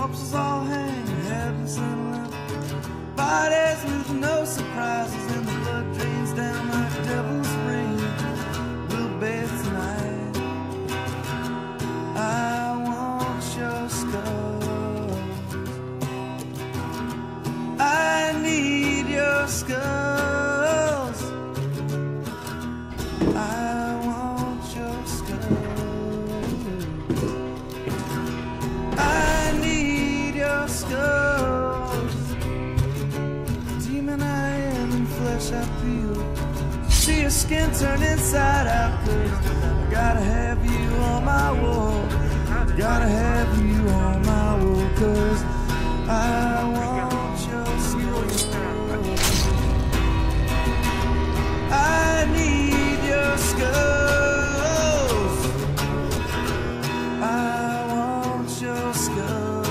corpses all hang, heads and limp. Bodies with no surprises, and the blood drains down like devil's rain. We'll bathe tonight. I want your skulls. I need your skulls. I want your skulls. I need your skulls. Demon I am, in flesh I feel. See your skin turn inside out, 'cause I gotta have you on my wall. Gotta have you on my wall, 'cause I want your skulls. I need your skulls. I want your skulls.